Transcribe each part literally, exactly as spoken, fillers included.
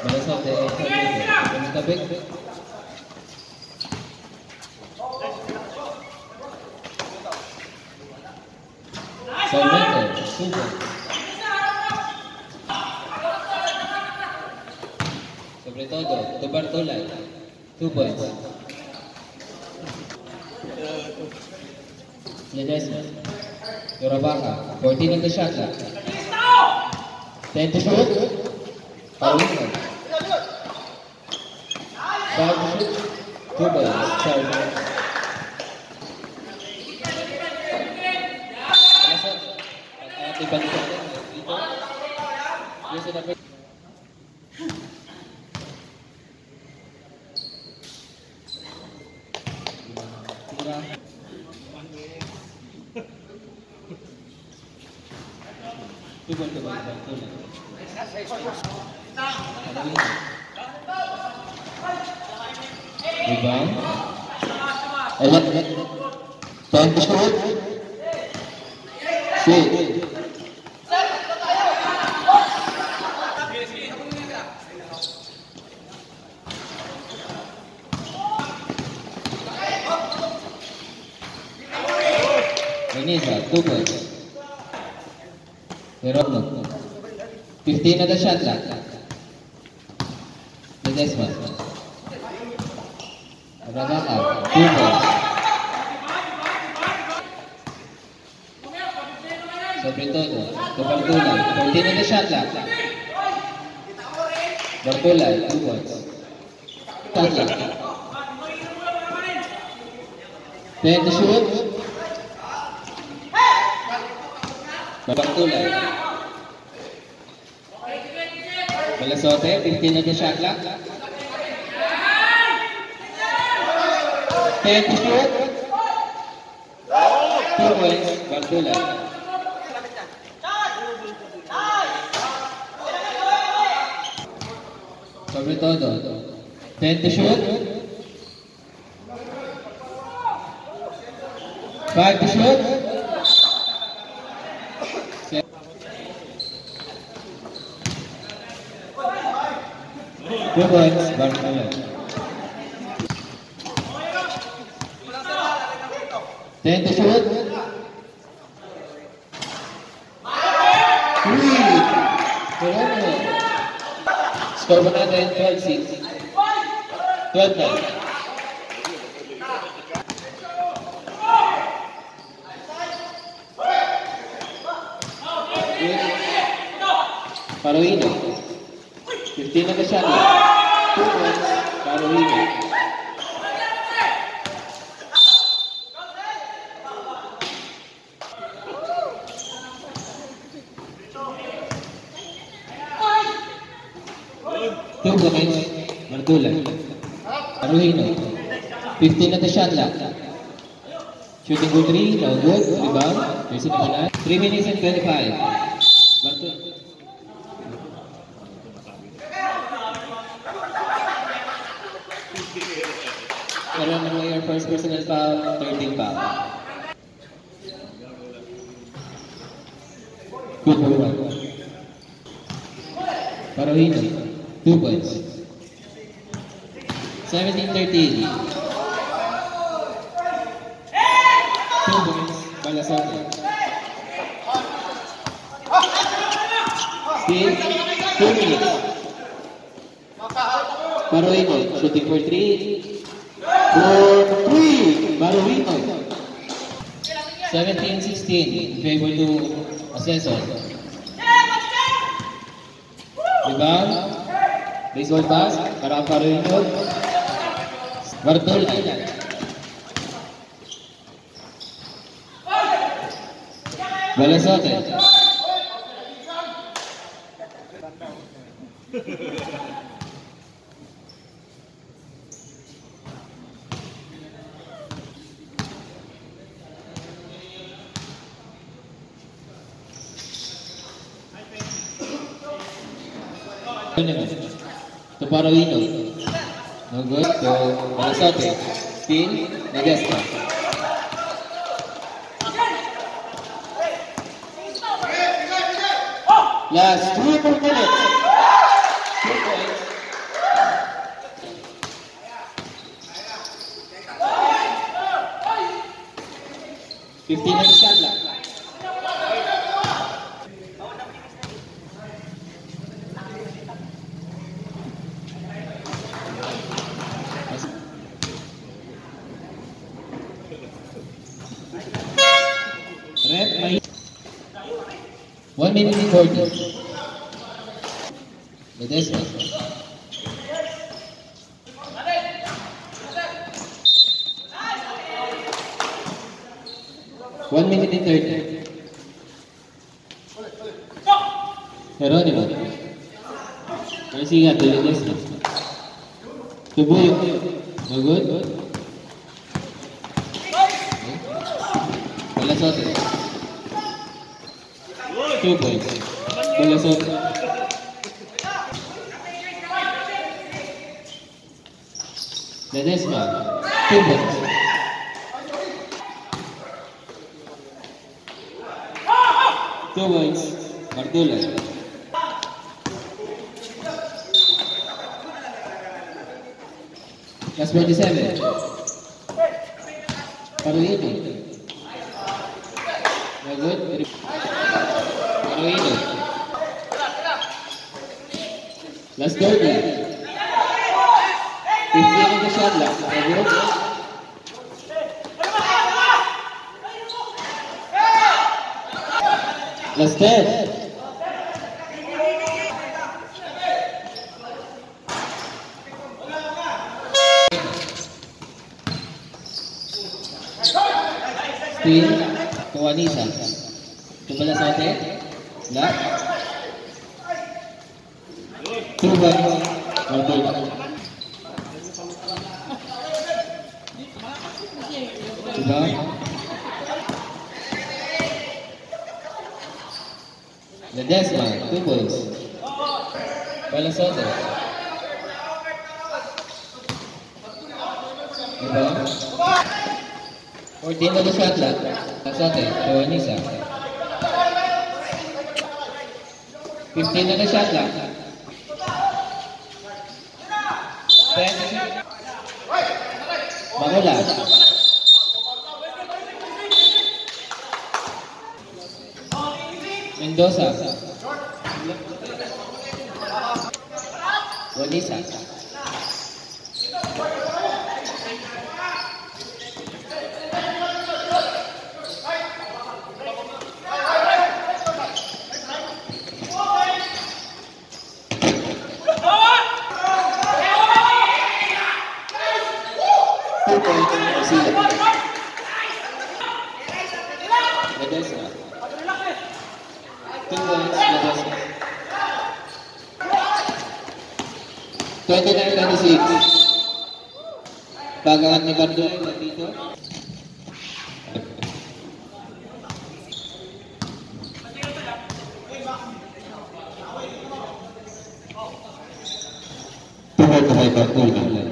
Balasote, Tabik. Sarmiento, super. Sobre todo, Tubar Tulay, two points. Ledesma, Yorabaka, fourteen on the shot clock. ten to shoot. Paulino. five to shoot. two points. Sorry. Ibang isa dito. Yung sinabi. Tira. Tubol, tubol, tubol. Ibang. Ayun, ayun. ten to shoot. Six. Inisa, two points. Verona. fifteen na the shot clock. Ledesma. Abagaka, two points. Sobre todo, Bartulay, fourteen na the shot clock. Bartulay, two points. Shot clock. ten to shoot. Bartulay. Balasote, fifteen na the shot clock. ten to shoot. two points, Bartulay. Sobre todo, ten to shoot. five to shoot. Two points, Bartolomé. Ten to shoot. Three. Corona. Score ba natin? twelve six. twelve nine. Paruino. fifteen na the shot. two points, Paruino. two points, Martulay. Paruino. fifteen na the shot clock. Shooting good three, no good. Rebound. three minutes and twenty-five. Martulay. Karoon naman your first personal foul, thirteen foul. Good one. Paruino, two points. seventeen thirteen. two points, Balasote. Still, two minutes. Paruino, shooting for three. For three, Paruino. seventeen sixteen, in favor to Ascenso. Rebound. Baseball pass, para Paruino. Bartol Island. Balasote. To Paruino. No good. To Balasote. Still, Ledesma. Last two more minutes. Two points. one minute and forty. Ledesma. one minute and thirty. Geronimo. Garcia to Ledesma. To Buyo. No good? Balasote. Two points. Balasote. Ledesma. Two points. Two points. Mardula. Last forty-seven. Paruino. No good. Paruino. Last thirty. fifteen on the shot clock. No good. Last ten. Steal to Anisa. To Balasote. Lock. Two one. Mardula. Diba? Ledesma. Two points. Balasote. Diba? fourteen on the shot clock. Balasote to Anisa. fifteen on the shot clock. ten. Manula. Mendoza. Bonisa. Two points. Ledesma. Two points. Ledesma. twenty-nine twenty-six. Pagangan ni Mardula dito. Tuhoy tuhoy Mardula.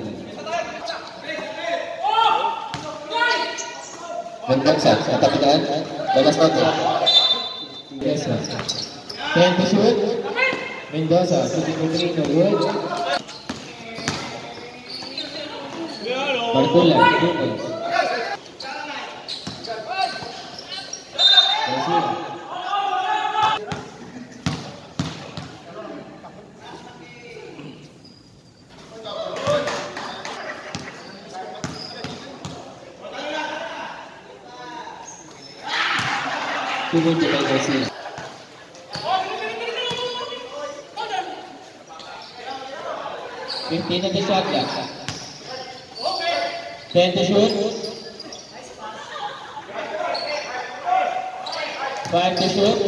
Mendoza, katapitan. Balasote. Yes, sir. ten to shoot. Mendoza, shooting for three, no good. Mardula, two points. Garcia. Two points by Garcia. fifteen on the shot clock. ten to shoot. five to shoot.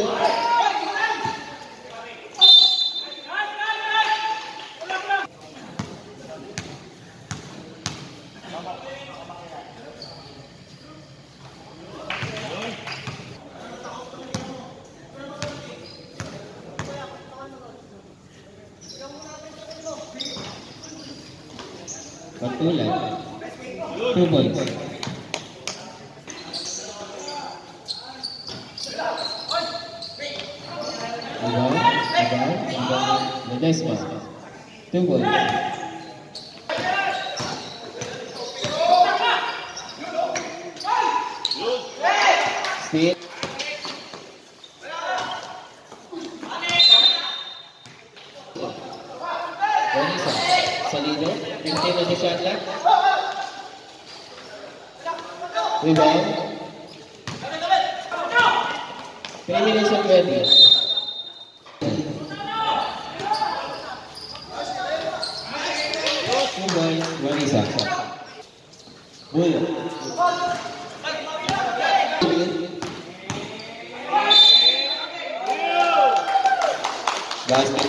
Mardula. Two points. Rebound, rebound, rebound. Ledesma. Two points. Steal. Bonisa. Salido. fifteen on the shot clock. Rebound. three minutes and twenty. isa. Bull. Basket.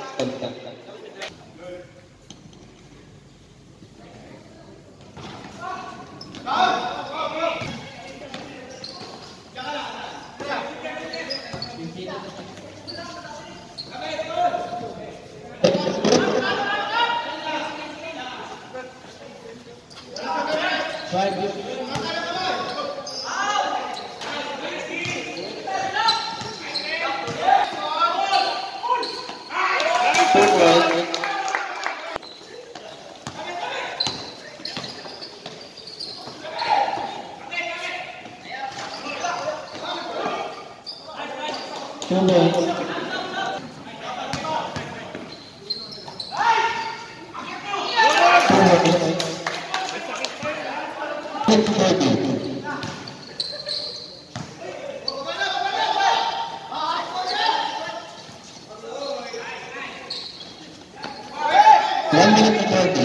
One minute and thirty.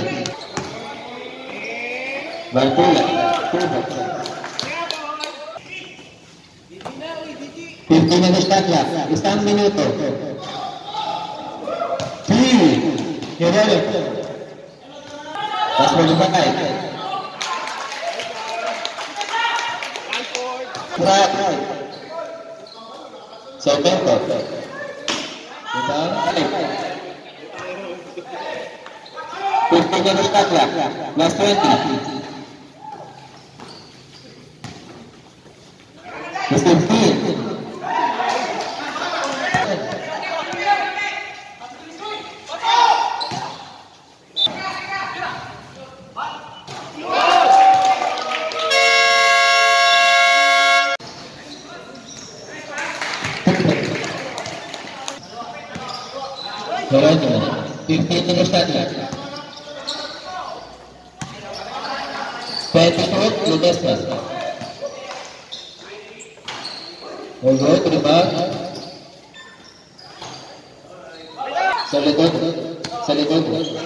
Bartula. fifteen na start clock. Isang minuto. Three. Hirole. Mas magbakay. Trap. Second to. Diba? fifteen na start clock. Last twenty. Last fifteen. fifteen na start clock. twenty-two, Ludesma. Hold on, to the back. Sa likod. Sa likod.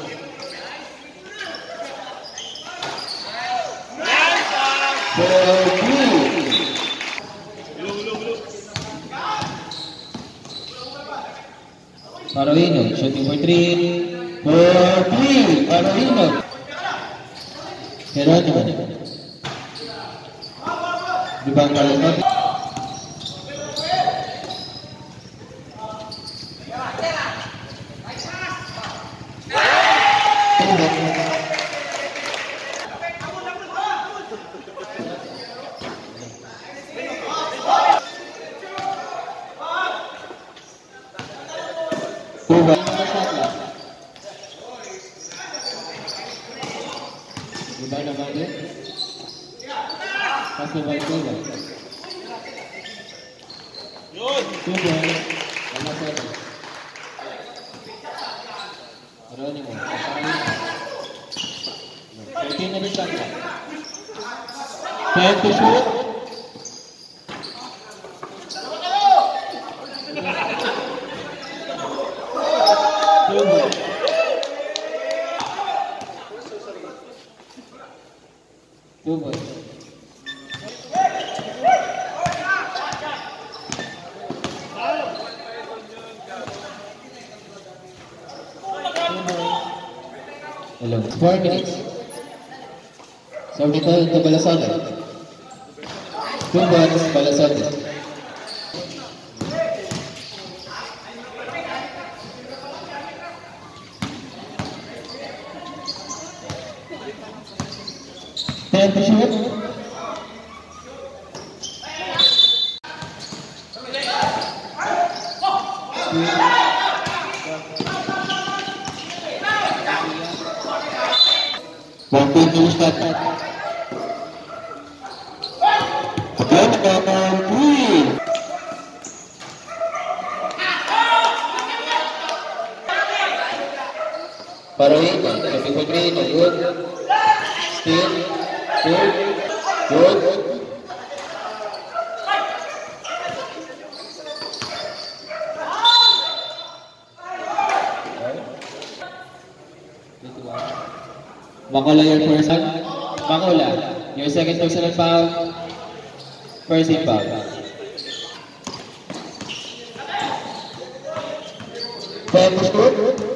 Paroino, shooting for three. For three, Paroino. Geronimo. Rebound Carlos Martin. Rebound naman din. Pass na balik nila. Two ball. Wala seven. Geronimo. thirteen na rin saka. ten to shoot. Two ball. Two ball. Hello. Four minutes. So dito ito Balasote. Two balls, Balasote. Ten to shoot. One point to start. Again, number three. Paroino, shooting for three, no good. Still, good, good. Makola, your first one. Makola, your second personal foul. First in foul. Five to shoot.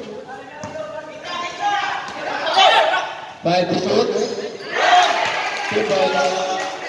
Five to shoot. Two points.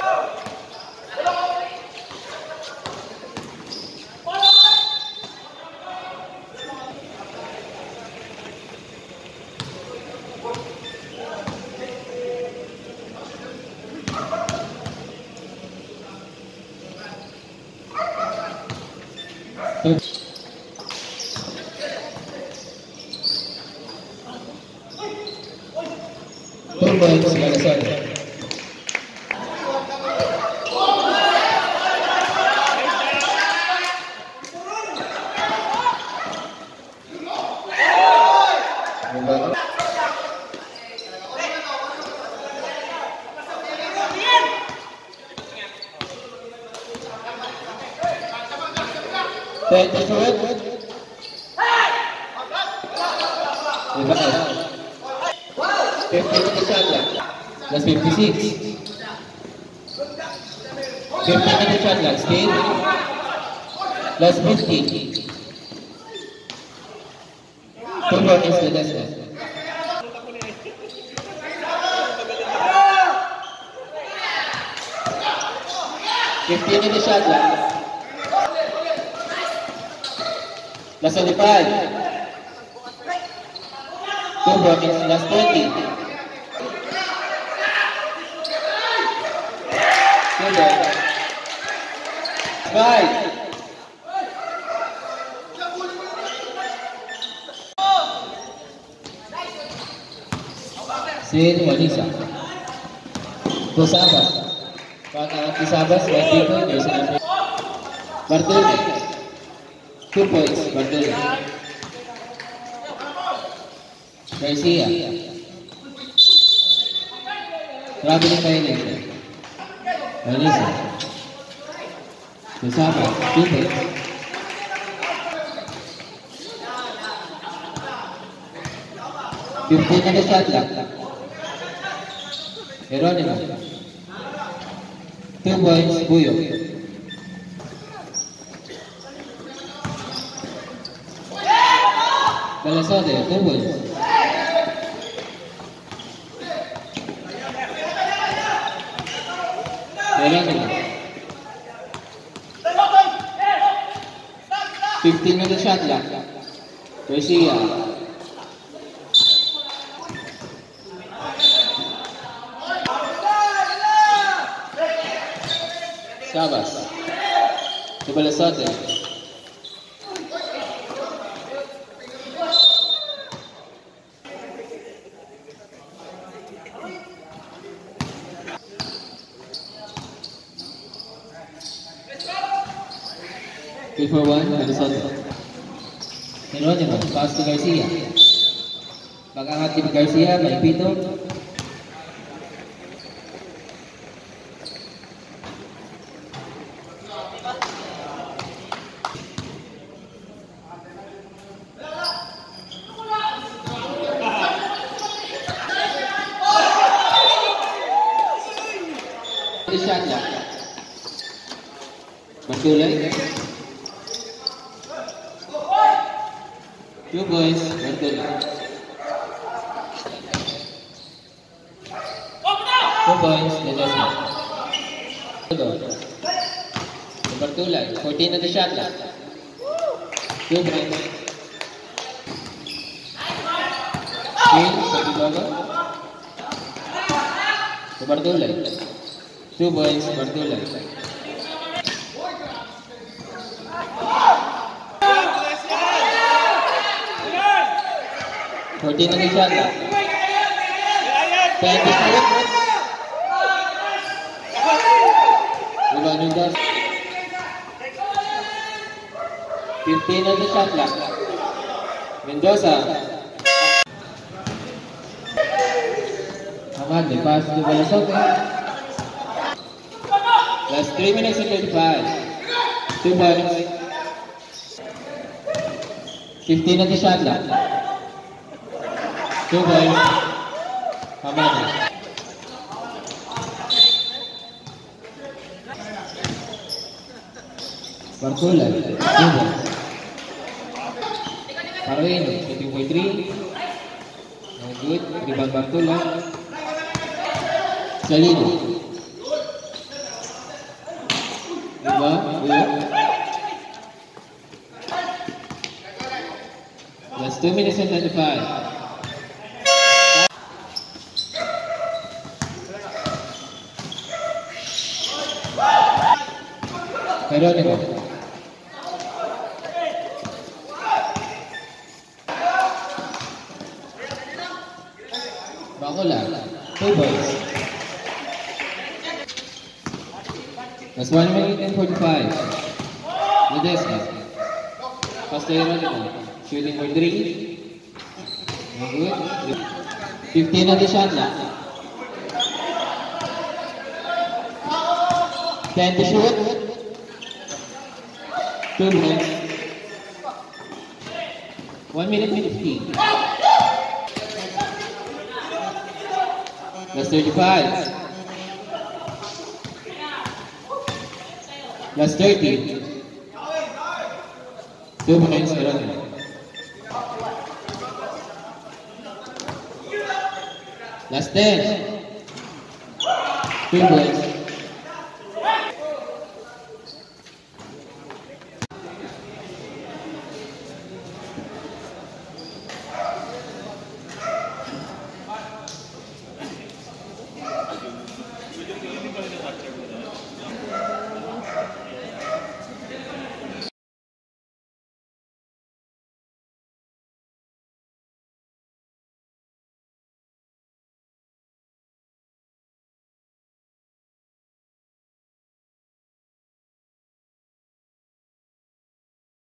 Two points, Malasol. Ten to shoot. Fifteen to shot clock. Plus fifty-six. Fifteen to shot clock. Still. Plus fifty. Two more is the last one. Fifteen to shot clock. Plus twenty-five. Two more is plus twenty. Five. Sin Wanisa. Kusabas. Pag Kusabas, one people, there's an number. Bartolome. Two points, Bartolome. Garcia. Traveling violation. Wanisa. Kusabas, two points. Fifteen na the shot clock. Geronimo. Two points, Buyo. Balasote, two points. Geronimo. Fifteen na the shot clock. Garcia. Sabas. To Balasote. Three for one, Balasote. Geronimo, pass to Garcia. Pag-angat ni Garcia, Malipito. Shot clock. Bartolome. Two points, Bartolome. Two points, Ledesma. Bartolome. Fourteen at the shot clock. Two points. Kill, Sabibaga. Bartolome. Two points, Bartolome. Fourteen na shot clock. Ten to shoot. Rebound does. Fifteen na shot clock. Mendoza. Hamad, may pass to Balasote. Last three minutes and twenty-five. Two points. Fifteen at the shot clock. Two points. Hamada. Bartola. Two. Paruino. Shooting for three. No good. Rebound Bartola. Salido. Rebound. Good. Last two minutes and twenty-five. Geronimo. Bacola. Two boys. That's one minute and forty-five. Ledesma. Pass to Geronimo. Shooting for three. No good. fifteen na the shot clock. ten to shoot. Two minutes. One minute and fifteen. Last thirty-five. Last thirty. Two minutes. Last ten. Two points.